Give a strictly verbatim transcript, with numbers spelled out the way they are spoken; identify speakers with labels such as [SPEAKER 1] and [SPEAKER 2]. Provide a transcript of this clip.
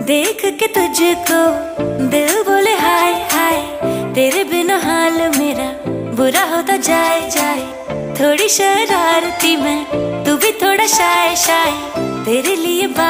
[SPEAKER 1] देख के तुझको दिल बोले हाय हाय, तेरे बिना हाल मेरा बुरा होता जाए जाए। थोड़ी शरारती मैं, तू भी थोड़ा शाय शाय, तेरे लिए